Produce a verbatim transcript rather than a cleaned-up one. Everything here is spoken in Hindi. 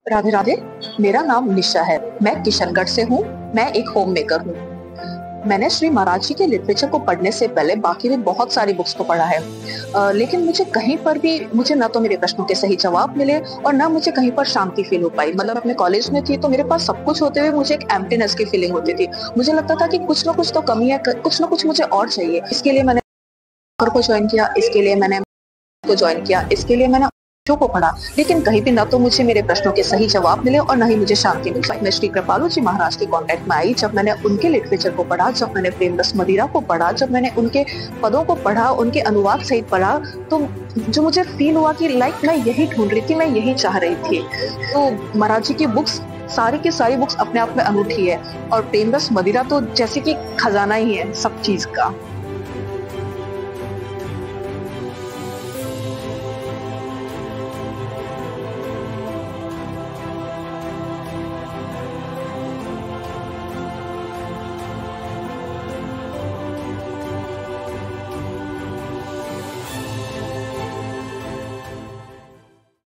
राधे राधे। मेरा नाम निशा है। मैं किशनगढ़ से हूँ। मैं एक होम मेकर हूँ। मैंने श्री महाराज जी के लिटरेचर को पढ़ने से पहले बाकी भी बहुत सारी बुक्स को पढ़ा है, आ, लेकिन मुझे कहीं पर भी मुझे ना तो मेरे प्रश्नों के सही जवाब मिले और ना मुझे कहीं पर शांति फील हो पाई। मतलब अपने कॉलेज में थी तो मेरे पास सब कुछ होते हुए मुझे एक एम्प्टीनेस की फीलिंग होती थी। मुझे लगता था कि कुछ ना कुछ तो कमी है, कुछ ना कुछ मुझे और चाहिए। इसके लिए मैंने को ज्वाइन किया, इसके लिए मैंने को ज्वाइन किया, इसके लिए मैंने बच्चों को पढ़ा, लेकिन कहीं भी ना तो मुझे मेरे प्रश्नों के सही जवाब मिले और ना ही मुझे शांति मिल पाई। मैं श्री कृपालु जी महाराज के कांटेक्ट में आई जब मैंने उनके लिटरेचर को पढ़ा, जब मैंने प्रेम रस मदिरा को पढ़ा, जब मैंने उनके पदों को पढ़ा, उनके अनुवाद सहित पढ़ा, तो जो मुझे फील हुआ कि लाइक मैं यही ढूंढ रही थी, मैं यही चाह रही थी। तो महाराज जी की बुक्स सारी की सारी बुक्स अपने आप में अनूठी है और प्रेम रस मदिरा तो जैसे कि खजाना ही है सब चीज का।